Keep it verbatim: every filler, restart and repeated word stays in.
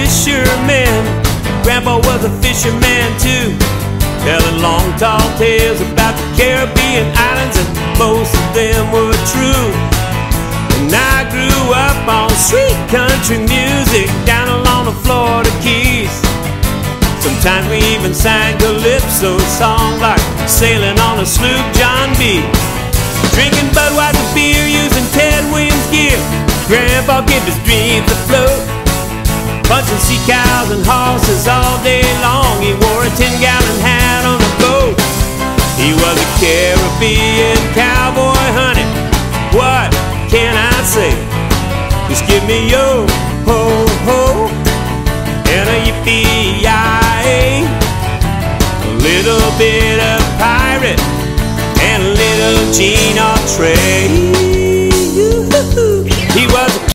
fishermen. Grandpa was a fisherman too, telling long tall tales about the Caribbean islands, and most of them were true. And I grew up on sweet country music down along the Florida Keys. Sometimes we even sang calypso songs like Sailing on a Sloop John B. Drinking Budweiser beer, using Ted Williams gear. Grandpa gave his dreams a float, punching sea cows and horses all day long. He wore a ten gallon hat on a boat. He was a Caribbean cowboy, honey. What can I say? Just give me yo ho ho and a yippee-yi-yay. A little bit of pirate and a little Gene Autry.